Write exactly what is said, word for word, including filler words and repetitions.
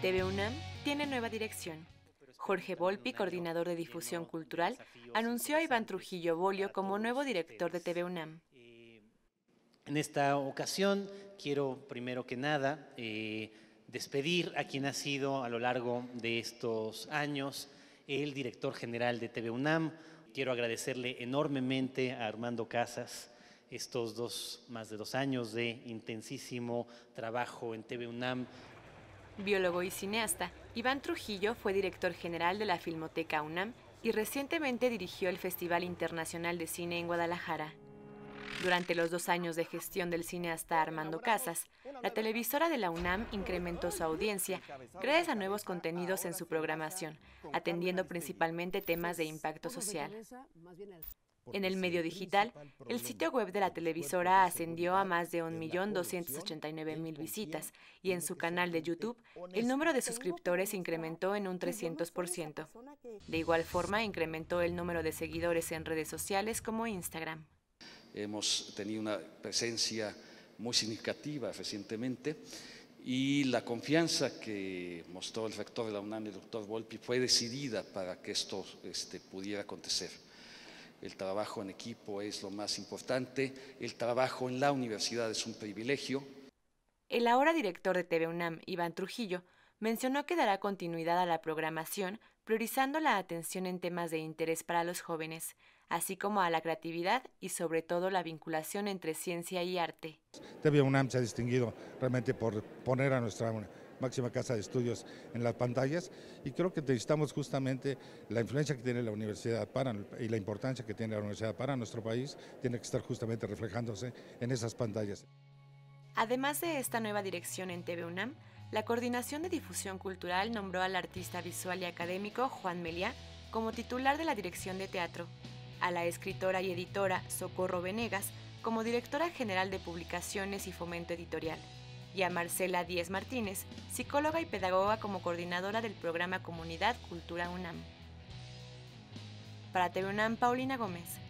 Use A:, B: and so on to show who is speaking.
A: T V UNAM tiene nueva dirección. Jorge Volpi, coordinador de difusión cultural, anunció a Iván Trujillo Bolio como nuevo director de T V UNAM.
B: En esta ocasión quiero, primero que nada, eh, despedir a quien ha sido a lo largo de estos años el director general de T V UNAM. Quiero agradecerle enormemente a Armando Casas estos dos, más de dos años de intensísimo trabajo en T V UNAM.
A: Biólogo y cineasta, Iván Trujillo fue director general de la Filmoteca UNAM y recientemente dirigió el Festival Internacional de Cine en Guadalajara. Durante los dos años de gestión del cineasta Armando Casas, la televisora de la UNAM incrementó su audiencia gracias a nuevos contenidos en su programación, atendiendo principalmente temas de impacto social. En el medio digital, el sitio web de la televisora ascendió a más de un millón doscientos ochenta y nueve mil visitas y en su canal de YouTube el número de suscriptores incrementó en un trescientos por ciento. De igual forma, incrementó el número de seguidores en redes sociales como Instagram.
C: Hemos tenido una presencia muy significativa recientemente y la confianza que mostró el rector de la UNAM, el doctor Volpi, fue decidida para que esto este, pudiera acontecer. El trabajo en equipo es lo más importante, el trabajo en la universidad es un privilegio.
A: El ahora director de T V UNAM, Iván Trujillo, mencionó que dará continuidad a la programación, priorizando la atención en temas de interés para los jóvenes, así como a la creatividad y sobre todo la vinculación entre ciencia y arte.
D: T V UNAM se ha distinguido realmente por poner a nuestra máxima casa de estudios en las pantallas y creo que necesitamos justamente la influencia que tiene la universidad para, y la importancia que tiene la universidad para nuestro país, tiene que estar justamente reflejándose en esas pantallas.
A: Además de esta nueva dirección en T V UNAM, la Coordinación de Difusión Cultural nombró al artista visual y académico Juan Meliá como titular de la Dirección de Teatro, a la escritora y editora Socorro Venegas como directora general de Publicaciones y Fomento Editorial, y a Marcela Díez Martínez, psicóloga y pedagoga como coordinadora del programa Comunidad Cultura UNAM. Para T V UNAM, Paulina Gómez.